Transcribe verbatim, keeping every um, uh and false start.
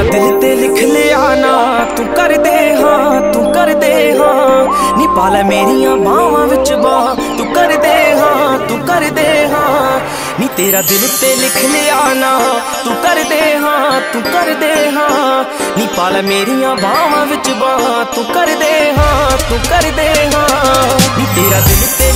तेरा दिल ते लिख लिया ना तू कर दे हाँ तू कर दे हाँ नी पाला मेरिया बावां विच बां तू कर दे हाँ तू कर दे हाँ नी तेरा दिल ते लिख लिया ना तू कर दे हाँ तू कर दे हाँ नी पाला मेरिया बावां विच बां तू कर दे हाँ तू कर दे हाँ नी तेरा दिल ते